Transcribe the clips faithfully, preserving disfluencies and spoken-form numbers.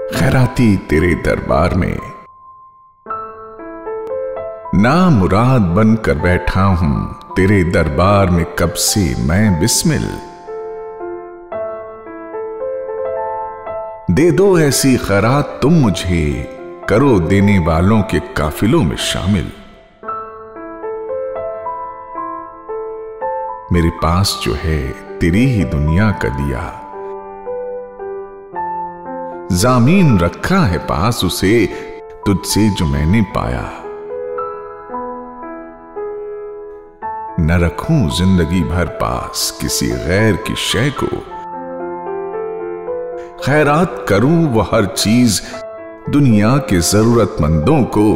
खैराती तेरे दरबार में ना मुराद बन कर बैठा हूं तेरे दरबार में कब से मैं बिस्मिल। दे दो ऐसी खैरात तुम मुझे, करो देने वालों के काफिलों में शामिल। मेरे पास जो है तेरी ही दुनिया का दिया, जामीन रखा है पास उसे तुझसे जो मैंने पाया। न रखूं जिंदगी भर पास किसी गैर की शय को, खैरात करूं वो हर चीज दुनिया के जरूरतमंदों को।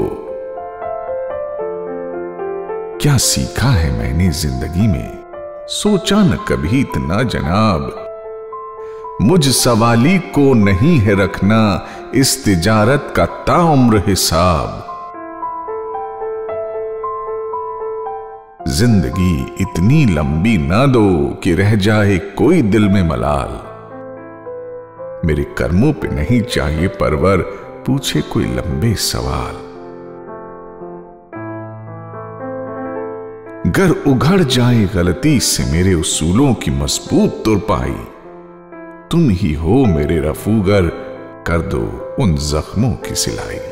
क्या सीखा है मैंने जिंदगी में, सोचा न कभी इतना जनाब। मुझ सवाली को नहीं है रखना इस तिजारत का ताउम्र हिसाब। जिंदगी इतनी लंबी ना दो कि रह जाए कोई दिल में मलाल। मेरे कर्मों पे नहीं चाहिए परवर पूछे कोई लंबे सवाल। गर उघड़ जाए गलती से मेरे उसूलों की मजबूत तुरपाई, तुम ही हो मेरे रफूगर कर दो उन जख्मों की सिलाई।